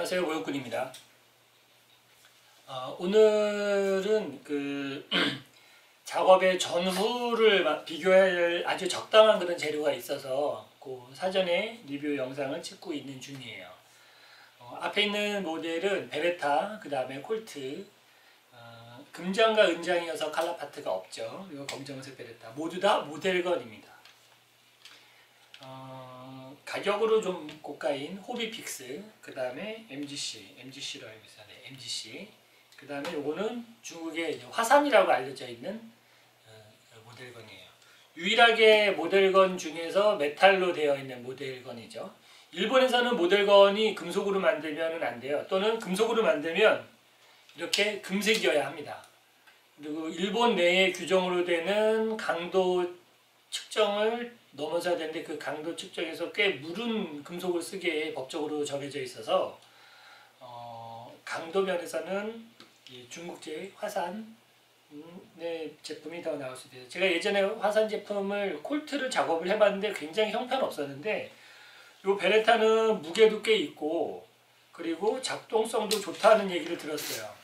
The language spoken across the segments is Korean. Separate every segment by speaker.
Speaker 1: 안녕하세요, 모욕군입니다. 오늘은 작업의 전후를 비교할 아주 적당한 그런 재료가 있어서 그 사전에 리뷰 영상을 찍고 있는 중이에요. 앞에 있는 모델은 베레타, 그 다음에 콜트, 금장과 은장이어서 칼라 파트가 없죠. 그리고 검정색 베레타, 모두 다 모델건입니다. 가격으로 좀 고가인 호비픽스, 그 다음에 MGC로 알고 있어요. 네, MGC. 그 다음에 요거는 중국의 화산이라고 알려져 있는 모델건이에요. 유일하게 모델건 중에서 메탈로 되어 있는 모델건이죠. 일본에서는 모델건이 금속으로 만들면 안 돼요. 또는 금속으로 만들면 이렇게 금색이어야 합니다. 그리고 일본 내의 규정으로 되는 강도 측정을 넘어서야 되는데 그 강도 측정에서 꽤 무른 금속을 쓰게 법적으로 정해져 있어서 강도 면에서는 중국제 화산의 제품이 더 나올 수 있어요. 제가 예전에 화산 제품을 콜트를 작업을 해봤는데 굉장히 형편없었는데 이 베레타는 무게도 꽤 있고 그리고 작동성도 좋다는 얘기를 들었어요.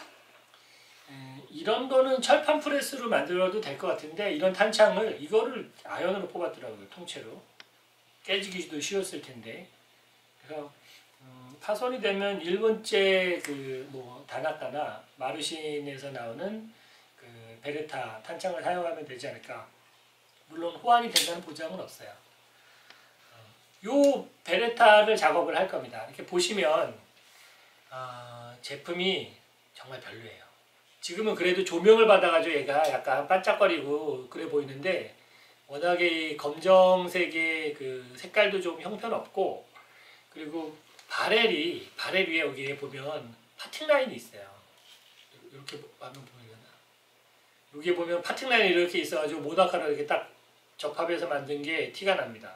Speaker 1: 이런 거는 철판 프레스로 만들어도 될 것 같은데 이런 탄창을 이거를 아연으로 뽑았더라고요. 통째로 깨지기도 쉬웠을 텐데 그래서 파손이 되면 일본제 다나카나 마르신에서 나오는 그 베레타 탄창을 사용하면 되지 않을까. 물론 호환이 된다는 보장은 없어요. 요 베레타를 작업을 할 겁니다. 이렇게 보시면 제품이 정말 별로예요. 지금은 그래도 조명을 받아가지고 얘가 약간 반짝거리고 그래 보이는데 워낙에 검정색의 그 색깔도 좀 형편없고 그리고 바렐 위에 여기에 보면 파팅 라인이 있어요. 이렇게 하면 보이려나? 여기에 보면 파팅 라인이 이렇게 있어가지고 모나카로 이렇게 딱 접합해서 만든 게 티가 납니다.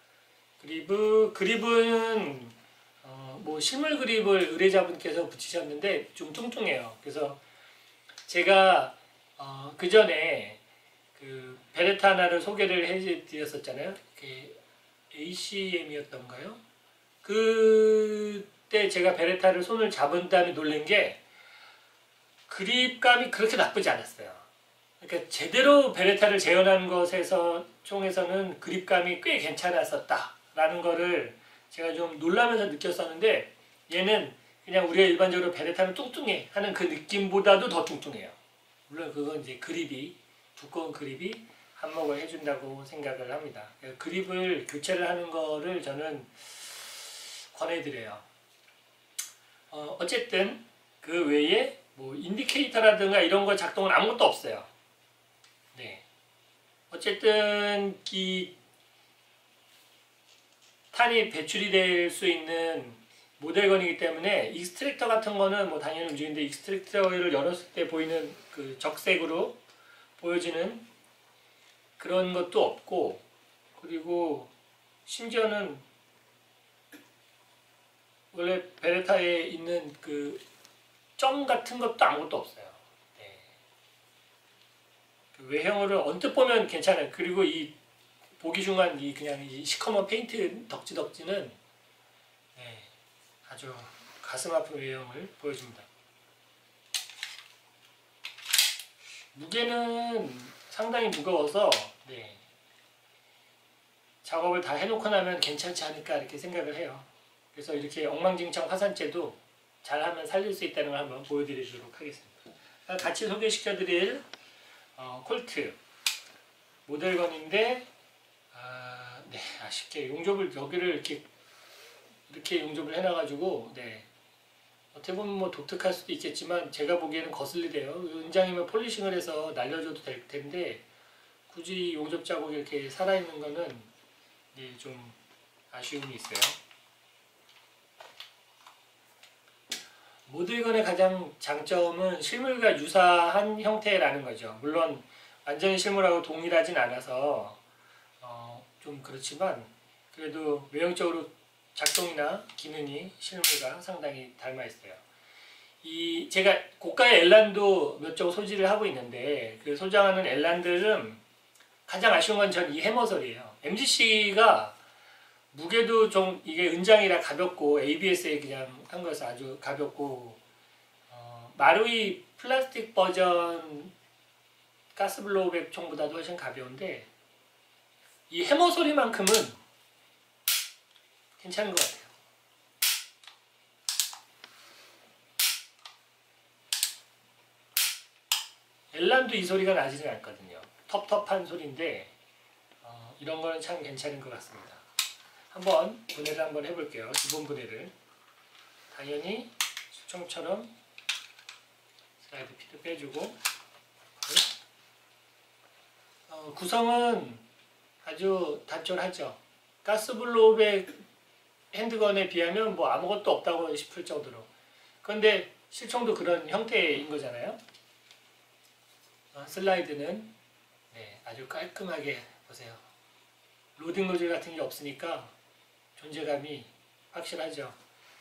Speaker 1: 그립은 실물 그립을 의뢰자분께서 붙이셨는데 좀 뚱뚱해요. 그래서 제가 그 전에 그 베레타 하나를 소개를 해드렸었잖아요. ACM이었던가요? 그때 제가 베레타를 손을 잡은 다음에 놀란 게 그립감이 그렇게 나쁘지 않았어요. 그러니까 제대로 베레타를 재현한 총에서는 그립감이 꽤 괜찮았었다라는 거를 제가 좀 놀라면서 느꼈었는데 얘는 그냥 우리가 일반적으로 베레타는 뚱뚱해 하는 그 느낌보다도 더 뚱뚱해요. 물론 그건 이제 두꺼운 그립이 한몫을 해준다고 생각을 합니다. 그립을 교체를 하는 거를 저는 권해드려요. 어쨌든 그 외에 인디케이터라든가 이런 거 작동은 아무것도 없어요. 네. 어쨌든 이 탄이 배출이 될 수 있는 모델건이기 때문에 익스트랙터 같은 거는 당연히 움직이는데 익스트랙터를 열었을 때 보이는 그 적색으로 보여지는 그런 것도 없고 그리고 심지어는 원래 베레타에 있는 그 점 같은 것도 아무것도 없어요. 네. 그 외형으로 언뜻 보면 괜찮아요. 그리고 이 보기 중한 그냥 이 시커먼 페인트 덕지덕지는 아주 가슴 아픈 외형을 보여줍니다. 무게는 상당히 무거워서 작업을 다 해놓고 나면 괜찮지 않을까 이렇게 생각을 해요. 그래서 이렇게 엉망진창 화산재도 잘하면 살릴 수 있다는 걸 한번 보여드리도록 하겠습니다. 같이 소개시켜드릴 콜트 모델건인데 아쉽게 용접을 여기를 이렇게 용접을 해놔가지고 어떻게 보면 독특할 수도 있겠지만 제가 보기에는 거슬리대요. 은장이면 폴리싱을 해서 날려줘도 될 텐데 굳이 용접 자국이 이렇게 살아있는 거는 좀 아쉬움이 있어요. 모델건의 가장 장점은 실물과 유사한 형태라는 거죠. 물론 완전히 실물하고 동일하진 않아서 좀 그렇지만 그래도 외형적으로 작동이나 기능이 실물과 상당히 닮아 있어요. 제가 고가의 엘란도 몇 종 소지를 하고 있는데 그 소장하는 엘란들은 가장 아쉬운 건 전 이 해머설이에요. MGC가 무게도 좀 이게 은장이라 가볍고 ABS에 그냥 한 거여서 아주 가볍고 마루이 플라스틱 버전 가스블로우백 총보다도 훨씬 가벼운데 이 해머 소리만큼은 괜찮은 것 같아요. 엘란도 이 소리가 나지는 않거든요. 텁텁한 소리인데 이런 거는 참 괜찮은 것 같습니다. 한번 분해를 한번 해볼게요. 기본 분해를. 당연히 수청처럼 슬라이드 피드 빼주고 구성은 아주 단촐하죠. 가스블로우백 핸드건에 비하면 뭐 아무것도 없다고 싶을 정도로. 그런데 실총도 그런 형태인 거잖아요. 슬라이드는 네, 아주 깔끔하게 보세요. 로딩 노즐 같은 게 없으니까 존재감이 확실하죠.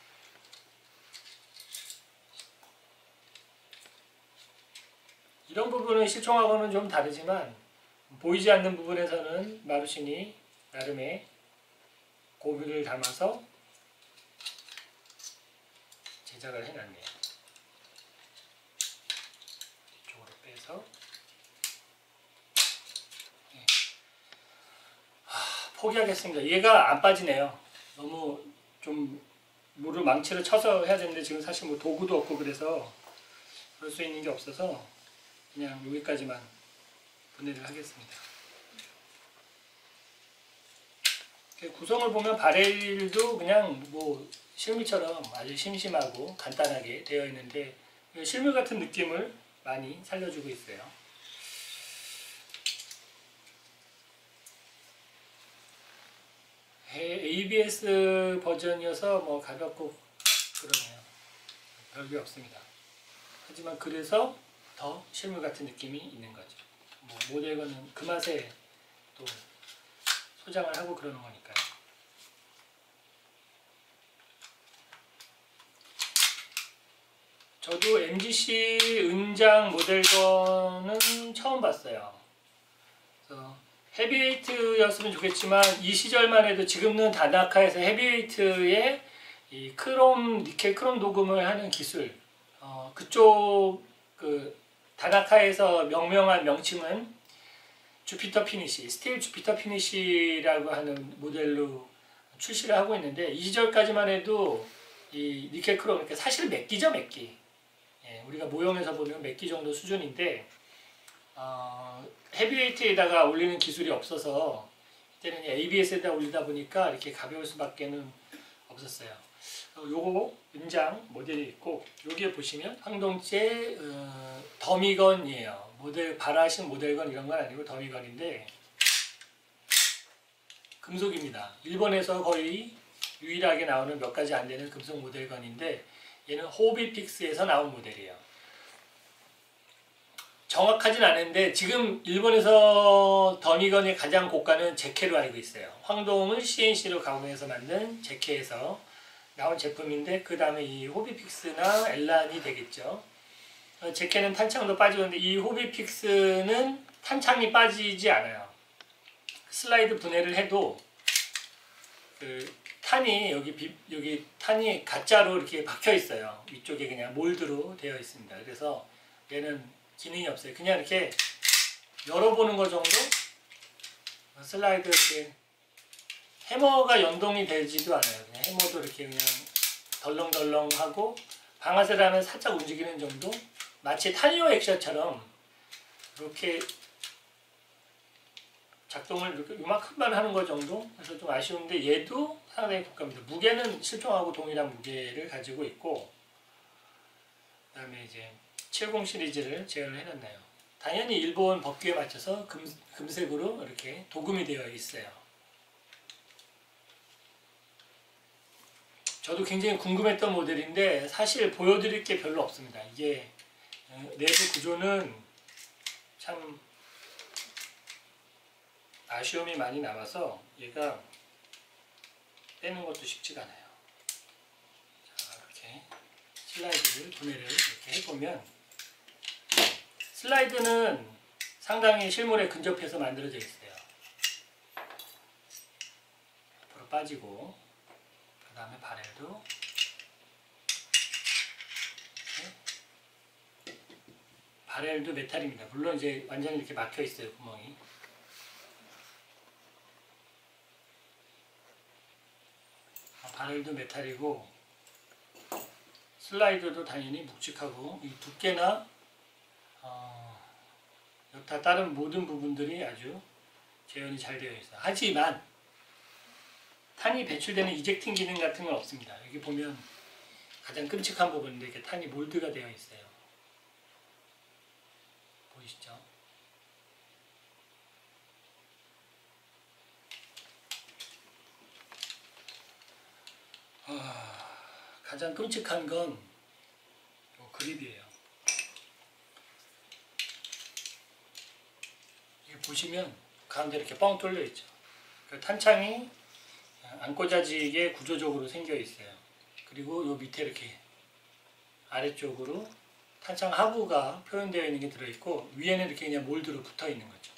Speaker 1: 이런 부분은 실총하고는 좀 다르지만 보이지 않는 부분에서는 마루신이 나름의 고민을 담아서 제작을 해놨네요. 이쪽으로 빼서 네. 포기하겠습니다. 얘가 안 빠지네요. 너무 좀 물을 망치를 쳐서 해야 되는데 지금 사실 뭐 도구도 없고 그래서 그럴 수 있는 게 없어서 그냥 여기까지만 분해를 하겠습니다. 구성을 보면 바렐도 그냥 뭐 실미처럼 아주 심심하고 간단하게 되어 있는데 실물 같은 느낌을 많이 살려주고 있어요. ABS 버전이어서 뭐 가볍고 그러네요. 별게 없습니다. 하지만 그래서 더 실물 같은 느낌이 있는 거죠. 뭐 모델건은 그 맛에 또 소장을 하고 그러는 거니까요. 저도 MGC 은장 모델건은 처음 봤어요. 그래서 헤비웨이트였으면 좋겠지만 이 시절만 해도 지금은 다나카에서 헤비웨이트에 이 크롬 니켈 크롬 도금을 하는 기술 그쪽 그 다나카에서 명명한 명칭은 주피터 피니시, 스틸 주피터 피니시라고 하는 모델로 출시를 하고 있는데 이 시절까지만 해도 이 니켈 크롬, 그러니까 사실 몇 기죠, 몇 기. 예, 우리가 모형에서 보면 몇 기 정도 수준인데 헤비웨이트에다가 올리는 기술이 없어서 이때는 ABS에다 올리다 보니까 이렇게 가벼울 수밖에는 없었어요. 요거 은장 모델이 있고 여기에 보시면 황동재 더미건이에요. 모델 발하신 모델건 이런 건 아니고 더미건인데 금속입니다. 일본에서 거의 유일하게 나오는 몇 가지 안 되는 금속 모델건인데 얘는 호비픽스에서 나온 모델이에요. 정확하진 않은데 지금 일본에서 더미건의 가장 고가는 제케로 알고 있어요. 황동을 CNC로 가공해서 만든 제케에서 나온 제품인데 그 다음에 이 호비픽스나 엘란이 되겠죠. 제케는 탄창도 빠지는데 이 호비픽스는 탄창이 빠지지 않아요. 슬라이드 분해를 해도 그 탄이 여기 탄이 가짜로 이렇게 박혀 있어요. 위쪽에 그냥 몰드로 되어 있습니다. 그래서 얘는 기능이 없어요. 그냥 이렇게 열어보는 것 정도? 슬라이드 이렇게 해머가 연동이 되지도 않아요. 그냥 해머도 이렇게 그냥 덜렁덜렁하고 방아쇠를 하면 살짝 움직이는 정도? 마치 타니오 액션처럼 이렇게 작동을 이렇게 이만큼만 하는 것 정도? 그래서 좀 아쉬운데 얘도 상당히 고가입니다. 무게는 실총하고 동일한 무게를 가지고 있고 그 다음에 이제 70 시리즈를 제어를 해놨나요. 당연히 일본 법규에 맞춰서 금색으로 이렇게 도금이 되어 있어요. 저도 굉장히 궁금했던 모델인데 사실 보여드릴 게 별로 없습니다. 이게 내부 구조는 참 아쉬움이 많이 남아서 얘가 빼는 것도 쉽지가 않아요. 자, 이렇게 슬라이드를 분해를 이렇게 해보면 슬라이드는 상당히 실물에 근접해서 만들어져 있어요. 앞으로 빠지고, 그 다음에 바렐도 이렇게. 바렐도 메탈입니다. 물론 이제 완전히 이렇게 막혀 있어요, 구멍이. 바렐도 메탈이고, 슬라이더도 당연히 묵직하고, 이 두께나 여타 다른 모든 부분들이 아주 재현이 잘 되어 있어요. 하지만 탄이 배출되는 이젝팅 기능 같은 건 없습니다. 여기 보면 가장 끔찍한 부분인데 이렇게 탄이 몰드가 되어 있어요. 보이시죠? 가장 끔찍한 건 그립이에요. 이게 보시면 가운데 이렇게 뻥 뚫려 있죠. 그 탄창이 안 꽂아지게 구조적으로 생겨 있어요. 그리고 요 밑에 이렇게 아래쪽으로 탄창 하부가 표현되어 있는 게 들어있고, 위에는 이렇게 그냥 몰드로 붙어 있는 거죠.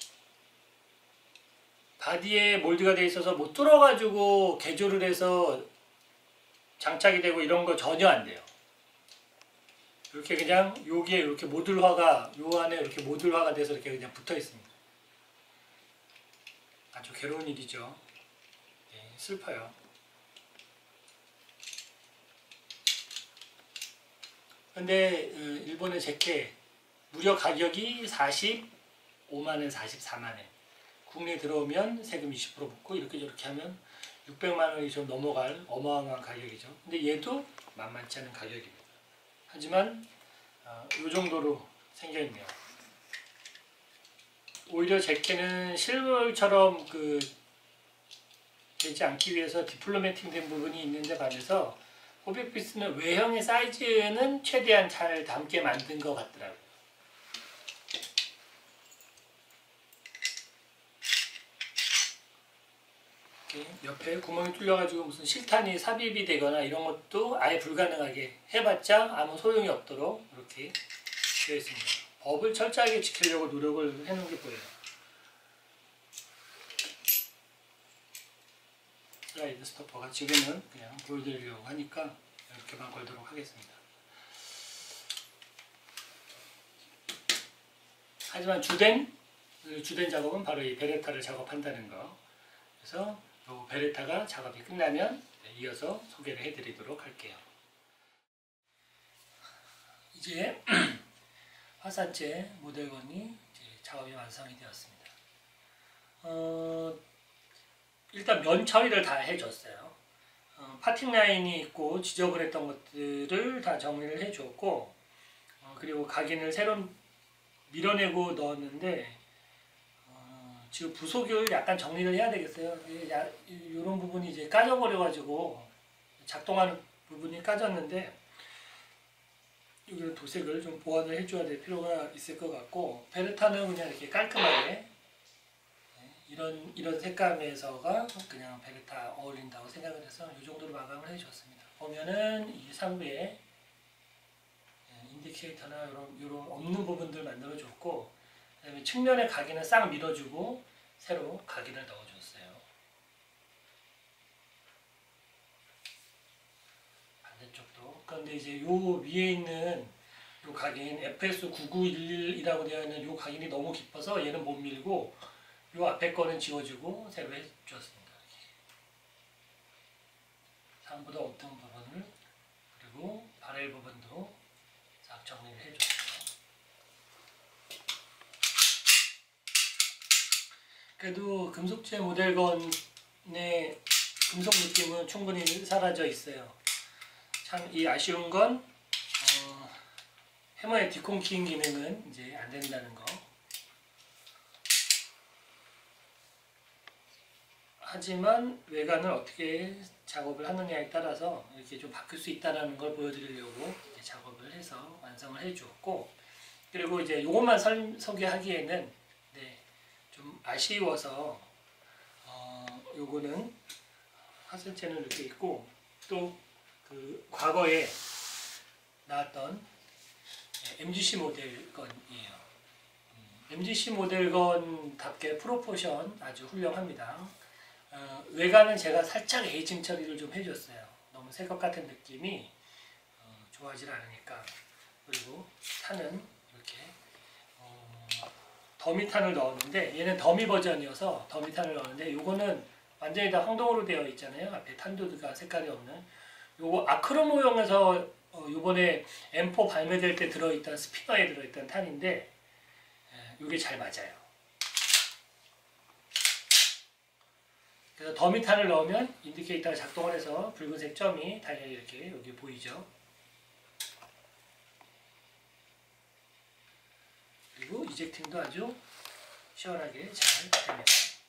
Speaker 1: 바디에 몰드가 되어 있어서 못 뚫어가지고 개조를 해서 장착이 되고 이런 거 전혀 안 돼요. 이렇게 그냥 여기에 이렇게 모듈화가, 요 안에 이렇게 모듈화가 돼서 이렇게 그냥 붙어 있습니다. 아주 괴로운 일이죠. 네, 슬퍼요. 근데 일본의 제케 무려 가격이 45만엔, 44만엔. 국내에 들어오면 세금 20% 붙고 이렇게 저렇게 하면 600만 원이 좀 넘어갈 어마어마한 가격이죠. 근데 얘도 만만치 않은 가격입니다. 하지만 이 정도로 생겨있네요. 오히려 제케는 실물처럼 되지 않기 위해서 디플로매팅 된 부분이 있는데 반해서 호빅피스는 외형의 사이즈는 최대한 잘 담게 만든 것 같더라고요. 옆에 구멍이 뚫려가지고 무슨 실탄이 삽입이 되거나 이런 것도 아예 불가능하게 해봤자 아무 소용이 없도록 이렇게 되어 있습니다. 법을 철저하게 지키려고 노력을 해놓은 게 보여요. 슬라이드 스토퍼가 지금은 그냥 보여드리려고 하니까 이렇게만 걸도록 하겠습니다. 하지만 주된 작업은 바로 이 베레타를 작업한다는 거. 그래서 이 베레타가 작업이 끝나면 이어서 소개를 해드리도록 할게요. 이제 화산재 모델건이 이제 작업이 완성이 되었습니다. 일단 면 처리를 다 해줬어요. 파팅 라인이 있고 지저분했던 것들을 다 정리를 해줬고, 그리고 각인을 새로 밀어내고 넣었는데, 지금 부속을 약간 정리를 해야 되겠어요. 이런 부분이 이제 까져버려가지고 작동하는 부분이 까졌는데, 여기는 도색을 좀 보완을 해줘야 될 필요가 있을 것 같고, 베레타는 그냥 이렇게 깔끔하게 이런 색감에서가 그냥 베레타 어울린다고 생각을 해서 이 정도로 마감을 해줬습니다. 보면은 이 상부에 인디케이터나 이런 없는 부분들 만들어줬고, 그다음에 측면의 각인은 싹 밀어주고 새로 각인을 넣어줬어요. 반대쪽도. 그런데 이제 요 위에 있는 요 각인 FS9911이라고 되어 있는 요 각인이 너무 깊어서 얘는 못 밀고 요 앞에 거는 지워주고 새로 해주었습니다. 상부도 없던 부분을, 그리고 바렐 부분도 싹 정리를 해줬어요. 그래도 금속재 모델건의 금속 느낌은 충분히 사라져 있어요. 참 이 아쉬운 건 해머의 디콘킹 기능은 이제 안 된다는 거. 하지만 외관을 어떻게 작업을 하느냐에 따라서 이렇게 좀 바뀔 수 있다는 걸 보여드리려고 작업을 해서 완성을 해주었고, 그리고 이제 요것만 소개하기에는 좀 아쉬워서 요거는 화살체는 이렇게 있고, 또 그 과거에 나왔던 MGC 모델건이에요. MGC 모델건답게 프로포션 아주 훌륭합니다. 외관은 제가 살짝 에이징 처리를 좀 해줬어요. 너무 새 것 같은 느낌이 좋아하지 않으니까. 그리고 탄은 이렇게 더미탄을 넣었는데, 얘는 더미 버전이어서 더미탄을 넣었는데, 요거는 완전히 다 황동으로 되어 있잖아요. 앞에 탄도드가 색깔이 없는. 요거 아크로모형에서 요번에 M4 발매될 때 들어있던 스피너에 들어있던 탄인데, 요게 잘 맞아요. 그래서 더미탄을 넣으면 인디케이터가 작동을 해서 붉은색 점이 달려 이렇게 여기 보이죠. 그리고 이젝팅도 아주 시원하게 잘 됩니다.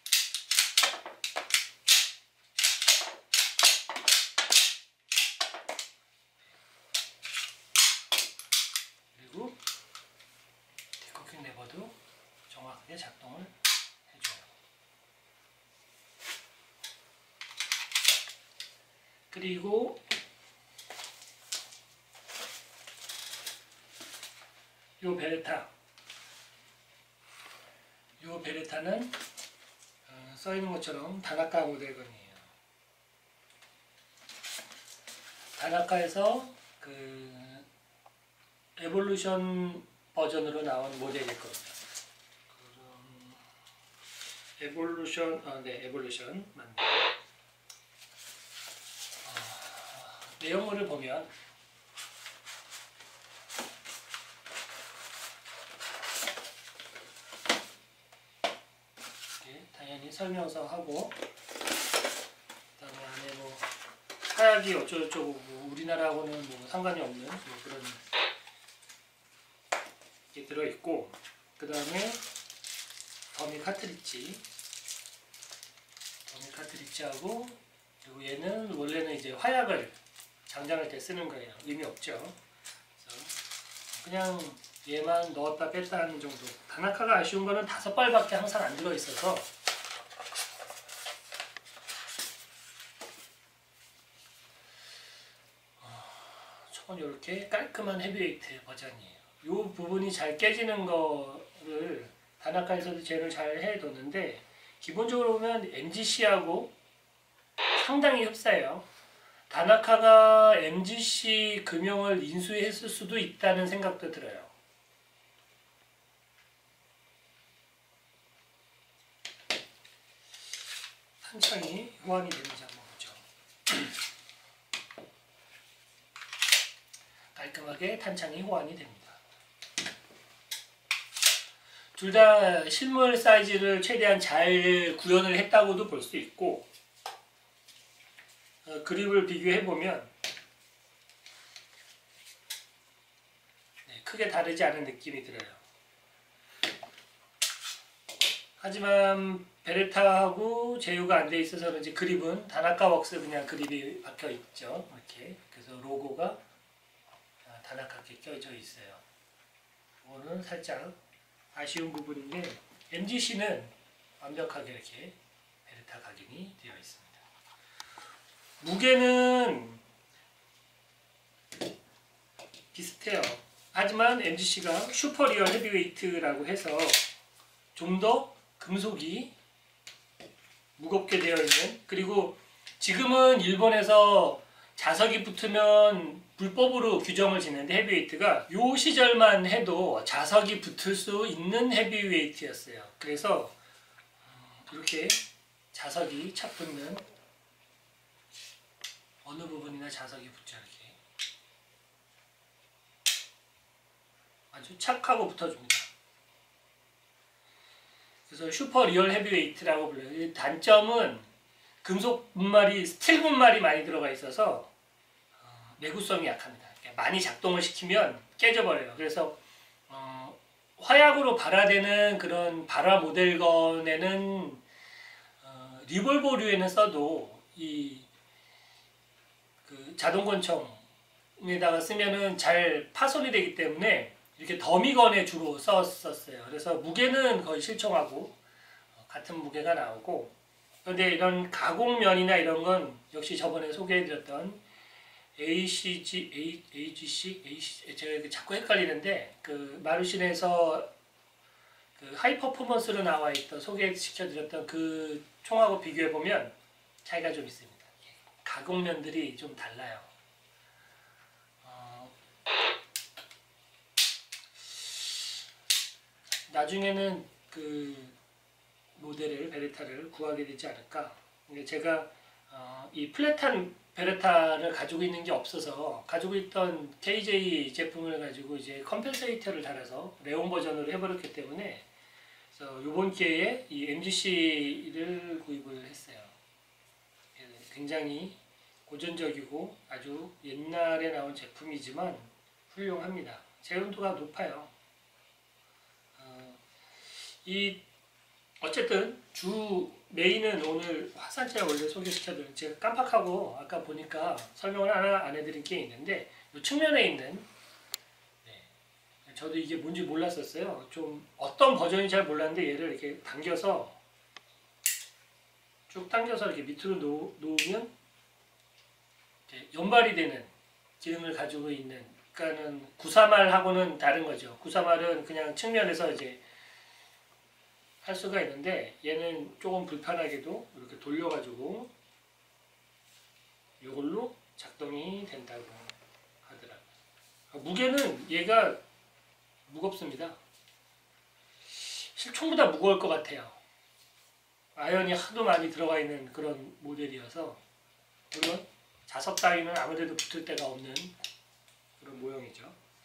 Speaker 1: 그리고 디코킹 레버도 정확하게 작동을 해줘요. 그리고 요 베레타는 써있는 것처럼 다나카 모델건이에요. 다나카에서 그 에볼루션 버전으로 나온 모델일 겁니다. 에볼루션 맞네. 내용물을 보면 당연히 설명서하고, 그다음에 안에 뭐 하약이 어쩌고저쩌고 뭐 우리나라하고는 뭐 상관이 없는 뭐 그런 게 들어있고, 그 다음에 더미 카트리지하고, 그리고 얘는 원래는 이제 화약을 장전할 때 쓰는 거예요. 의미 없죠. 그래서 그냥 얘만 넣었다 뺐다 하는 정도. 다나카가 아쉬운 거는 5발밖에 항상 안 들어있어서 저건 이렇게 깔끔한 헤비웨이트 버전이에요. 이 부분이 잘 깨지는 거를 다나카에서도 제어를 잘 해뒀는데, 기본적으로 보면 MGC하고 상당히 흡사해요. 다나카가 MGC 금형을 인수했을 수도 있다는 생각도 들어요. 탄창이 호환이 되는지 한번 보죠. 깔끔하게 탄창이 호환이 됩니다. 둘 다 실물 사이즈를 최대한 잘 구현을 했다고도 볼 수 있고, 그립을 비교해보면 크게 다르지 않은 느낌이 들어요. 하지만 베레타하고 제휴가 안 돼 있어서 그런지 그립은 다나카 웍스 그냥 그립이 박혀 있죠. 이렇게. 그래서 로고가 다나카께 껴져 있어요. 이거는 살짝 아쉬운 부분인데, MGC는 완벽하게 이렇게 베레타 각인이 되어 있습니다. 무게는 비슷해요. 하지만 MGC가 슈퍼리얼 헤비웨이트라고 해서 좀 더 금속이 무겁게 되어 있는, 그리고 지금은 일본에서 자석이 붙으면 불법으로 규정을 짓는데, 헤비웨이트가 요 시절만 해도 자석이 붙을 수 있는 헤비웨이트였어요. 그래서 이렇게 자석이 착 붙는, 어느 부분이나 자석이 붙죠. 이렇게 아주 착하고 붙어줍니다. 그래서 슈퍼 리얼 헤비웨이트라고 불려요. 단점은 금속 분말이, 스틸 분말이 많이 들어가 있어서 내구성이 약합니다. 많이 작동을 시키면 깨져버려요. 그래서 화약으로 발화되는 그런 발화 모델건에는 리볼버류에는 써도 그 자동권총에다가 쓰면은 잘 파손이 되기 때문에 이렇게 더미건에 주로 썼었어요. 그래서 무게는 거의 실총하고 같은 무게가 나오고, 그런데 이런 가공면이나 이런 건 역시 저번에 소개해드렸던 AGC, 제가 자꾸 헷갈리는데, 그 마루신에서 그 하이 퍼포먼스로 나와 있던, 소개시켜드렸던 그 총하고 비교해 보면 차이가 좀 있습니다. 가공면들이 좀 달라요. 나중에는 그 모델을 베레타를 구하게 되지 않을까. 근데 제가 이 플랫한 베레타를 가지고 있는 게 없어서 가지고 있던 KJ 제품을 가지고 이제 컴펜세이터를 달아서 레온 버전으로 해버렸기 때문에 그래서 이번 기회에 이 MGC를 구입을 했어요. 굉장히 고전적이고 아주 옛날에 나온 제품이지만 훌륭합니다. 재현도가 높아요. 어쨌든 주 메인은 오늘 화산재 원래 소개시켜드린, 제가 깜빡하고 아까 보니까 설명을 하나 안 해드린 게 있는데 이 측면에 있는, 저도 이게 뭔지 몰랐었어요. 좀 어떤 버전인지 잘 몰랐는데 얘를 이렇게 당겨서 쭉 당겨서 이렇게 밑으로 놓으면 연발이 되는 기능을 가지고 있는, 그러니까는 930하고는 다른 거죠. 930은 그냥 측면에서 이제 할 수가 있는데 얘는 조금 불편하게도 이렇게 돌려가지고 이걸로 작동이 된다고 하더라고요. 무게는 얘가 무겁습니다. 실총보다 무거울 것 같아요. 아연이 하도 많이 들어가 있는 그런 모델이어서, 물론 자석 따위는 아무래도 붙을 데가 없는 그런 모형이죠.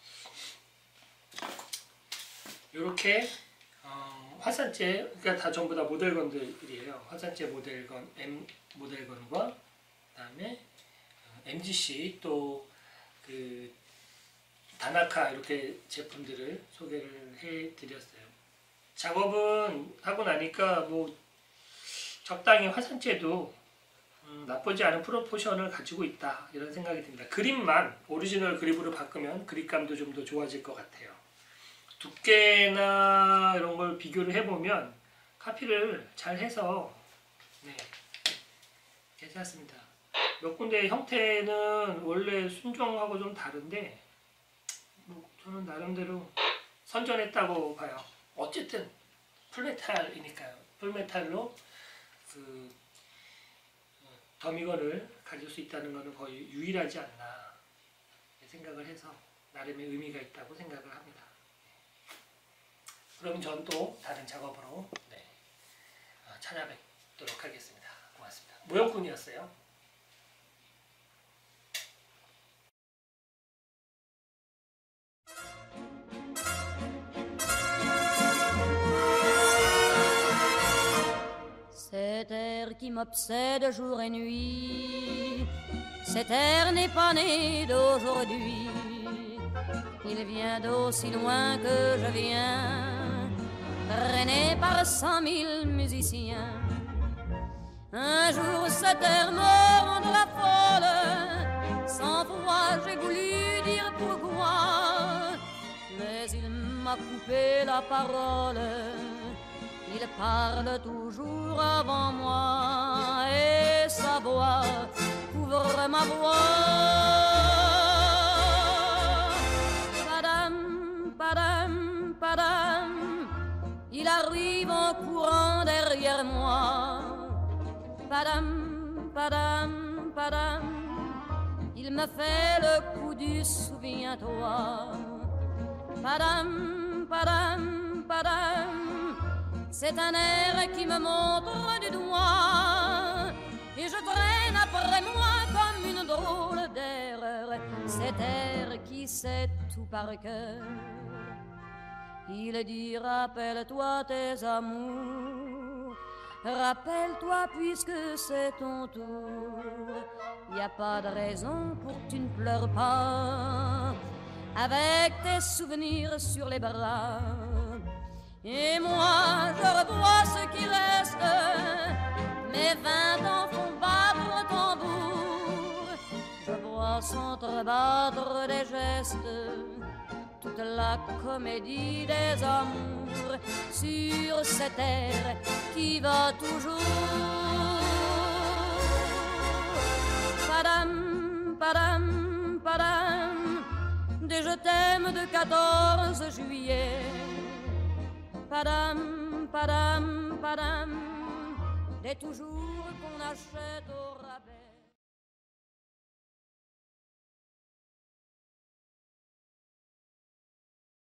Speaker 1: 이렇게 화산재, 그러니까 다 전부 다 모델건들이에요. 화산재 모델건, M 모델건과 그다음에 MGC, 또 그 다나카, 이렇게 제품들을 소개를 해드렸어요. 작업은 하고 나니까 뭐 적당히 화산재도 나쁘지 않은 프로포션을 가지고 있다, 이런 생각이 듭니다. 그립만 오리지널 그립으로 바꾸면 그립감도 좀 더 좋아질 것 같아요. 두께나 이런 걸 비교를 해보면 카피를 잘 해서 괜찮습니다. 몇 군데 형태는 원래 순정하고 좀 다른데 뭐 저는 나름대로 선전했다고 봐요. 어쨌든 풀메탈이니까요. 풀메탈로 그 더미건을 가질 수 있다는 것은 거의 유일하지 않나 생각을 해서 나름의 의미가 있다고 생각을 합니다. 그럼 전 또 다른 작업으로 찾아뵙도록 하겠습니다. 고맙습니다. 모형꾼이었어요.
Speaker 2: Cet air qui m'obsède jour et nuit, cet air n'est pas né d'aujourd'hui. Il vient d'aussi loin que je viens, traîné par 100 000 musiciens. Un jour cet air me rendra folle, 100 fois j'ai voulu dire pourquoi, mais il m'a coupé la parole. Il parle toujours avant moi et sa voix couvre ma voix. Padam, padam, padam, il arrive en courant derrière moi. Padam, padam, padam, il me fait le coup du souviens-toi. Padam, padam, padam, c'est un air qui me montre du doigt et je traîne après moi comme une drôle d'erreur cet air qui sait tout par cœur. Il dit rappelle-toi tes amours, rappelle-toi puisque c'est ton tour. Y a pas de raison pour que tu ne pleures pas avec tes souvenirs sur les bras. Et moi, je revois ce qui reste, mes 20 ans font battre le tambour. Je vois s'entrebattre des gestes, toute la comédie des amours sur cette air qui va toujours. Padam, padam, padam, des je t'aime de 14 juillet. Padam, padam, padam, et toujours qu'on achète au rabais.